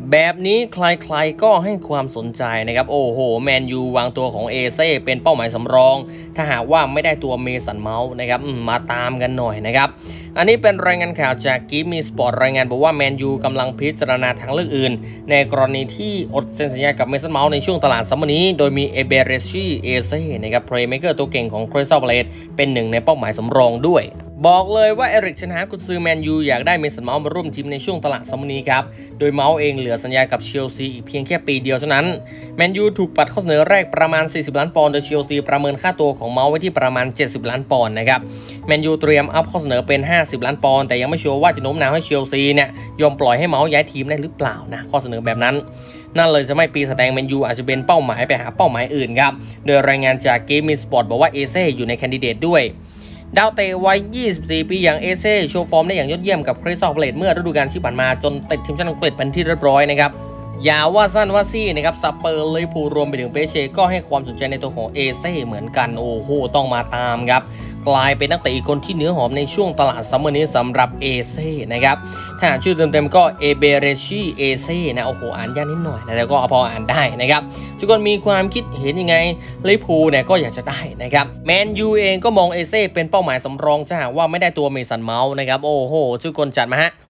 แบบนี้ใครๆก็ให้ความสนใจนะครับโอ้โหแมนยูวางตัวของเอเซ่เป็นเป้าหมายสำรองถ้าหากว่าไม่ได้ตัวเมสันเมาส์นะครับมาตามกันหน่อยนะครับอันนี้เป็นรายงานข่าวจากกีมีสปอร์ตรายงานบอกว่าแมนยูกำลังพิจารณาทางเลือกอื่นในกรณีที่อดเซ็นสัญญากับเมสันเมาส์ในช่วงตลาดซัมเมอร์นี้โดยมีเอเบเรชีเอเซ่นะครับเพลย์เมคเกอร์ตัวเก่งของคริสตัลพาเลซเป็นหนึ่งในเป้าหมายสำรองด้วยบอกเลยว่าเอริกเทนฮากกุนซือแมนยูอยากได้เมสันเมาส์มาร่วมทีมในช่วงตลาดซัมเมอร์นี้ครับโดยเมาส์เองเหลือสัญญากับเชลซีอีกเพียงแค่ปีเดียวเท่านั้นแมนยูถูกปัดข้อเสนอแรกประมาณ40ล้านปอนด์โดยเชลซีประเมินค่าตัวของเมาส์ไว้ที่ประมาณ70ล้านปอนด์นะครับแมนยูเตรียมอัพข้อเสนอเป็น50ล้านปอนด์แต่ยังไม่ชัวร์ว่าจะโน้มน้าวให้เชลซีเนี่ยยอมปล่อยให้เมาส์ย้ายทีมได้หรือเปล่านะข้อเสนอแบบนั้นนั่นเลยจะไม่ปีแสดงแมนยูอาจจะเป็นเป้าหมายไปหาเป้าหมายอื่นครับโดยรายงานจากเกมมีสปอร์ตบอกว่าเอเซ่อยู่ในแคนดิเดตด้วยดาวเตะวัย24ปีอย่างเอเซ่โชว์ฟอร์มได้อย่างยอดเยี่ยมกับคริสตัลพาเลซเมื่อฤดูกาลที่ผ่านมาจนติดทีมชาติอังกฤษเป็นที่เรียบร้อยนะครับอย่าว่าสั้นว่าซี่นะครับสเปอร์ลิเวอร์พูลรวมไปถึงเปเช่ก็ให้ความสนใจในตัวของเอเซ่เหมือนกันโอ้โหต้องมาตามครับกลายเป็นนักเตะอีกคนที่เนื้อหอมในช่วงตลาดซัมเมอร์นี้สำหรับเอเซ่นะครับถ้าอ่านชื่อเต็มๆก็เอเบเรชีเอเซ่นะโอ้โหอ่านยากนิดหน่อยนะแต่ก็พออ่านได้นะครับทุกคนมีความคิดเห็นยังไงลิเวอร์พูลเนี่ยก็อยากจะได้นะครับแมนยูเองก็มองเอเซ่เป็นเป้าหมายสำรองถ้าหากว่าไม่ได้ตัวเมสันเมาส์นะครับโอ้โหทุกคนจัดมาฮะ